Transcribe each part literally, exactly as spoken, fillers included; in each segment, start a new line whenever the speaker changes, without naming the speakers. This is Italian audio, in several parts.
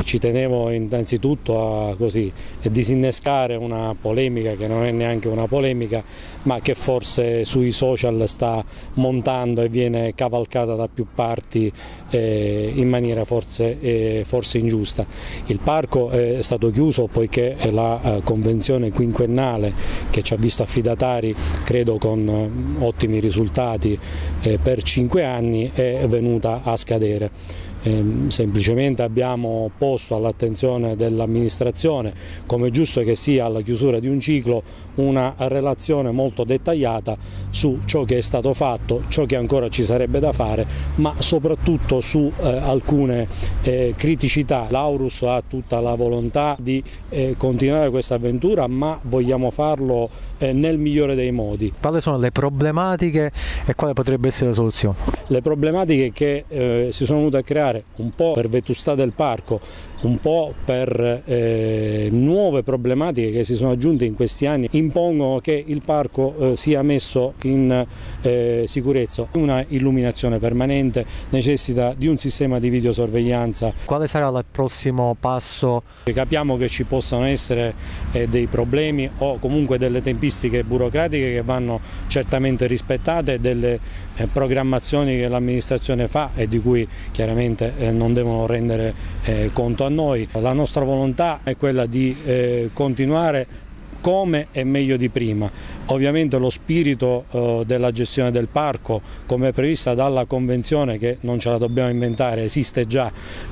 ci tenevo innanzitutto a così, disinnescare una polemica che non è neanche una polemica, ma che forse sui social sta montando e viene cavalcata da più parti eh, in maniera forse, eh, forse ingiusta. Il parco è stato chiuso poiché la eh, convenzione quinquennale che ci ha visto affidatari, credo con eh, ottimi risultati eh, per cinque anni, è venuta a scadere. Eh, semplicemente abbiamo posto all'attenzione dell'amministrazione, come giusto che sia alla chiusura di un ciclo, una relazione molto dettagliata su ciò che è stato fatto, ciò che ancora ci sarebbe da fare, ma soprattutto su eh, alcune eh, criticità. L'Aurus ha tutta la volontà di eh, continuare questa avventura, ma vogliamo farlo eh, nel migliore dei modi.
Quali sono le problematiche e quale potrebbe essere la soluzione?
Le problematiche che eh, si sono venute a creare un po' per vetustà del parco, un po' per eh, nuove problematiche che si sono aggiunte in questi anni, impongono che il parco eh, sia messo in eh, sicurezza. Una illuminazione permanente necessita di un sistema di videosorveglianza.
Quale sarà il prossimo passo?
Capiamo che ci possano essere eh, dei problemi o comunque delle tempistiche burocratiche che vanno certamente rispettate, delle eh, programmazioni che l'amministrazione fa e di cui chiaramente eh, non devono rendere eh, conto a noi. La nostra volontà è quella di eh, continuare come e meglio di prima. Ovviamente lo spirito eh, della gestione del parco, come prevista dalla convenzione, che non ce la dobbiamo inventare, esiste già,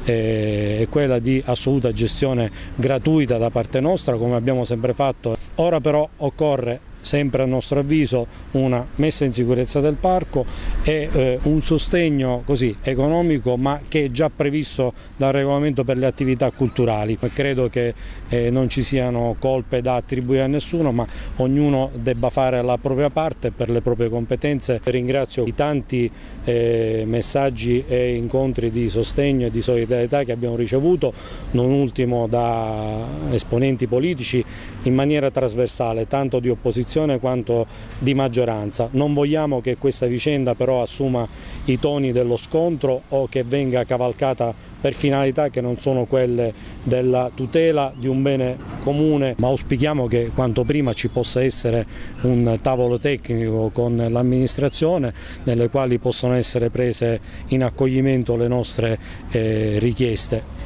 eh, è quella di assoluta gestione gratuita da parte nostra, come abbiamo sempre fatto. Ora però occorre, sempre a nostro avviso, una messa in sicurezza del parco e eh, un sostegno così economico, ma che è già previsto dal regolamento per le attività culturali. Credo che eh, non ci siano colpe da attribuire a nessuno, ma ognuno debba fare la propria parte per le proprie competenze. Ringrazio i tanti eh, messaggi e incontri di sostegno e di solidarietà che abbiamo ricevuto, non ultimo da esponenti politici in maniera trasversale, tanto di opposizione quanto di maggioranza. Non vogliamo che questa vicenda però assuma i toni dello scontro o che venga cavalcata per finalità che non sono quelle della tutela di un bene comune, ma auspichiamo che quanto prima ci possa essere un tavolo tecnico con l'amministrazione nelle quali possono essere prese in accoglimento le nostre eh, richieste.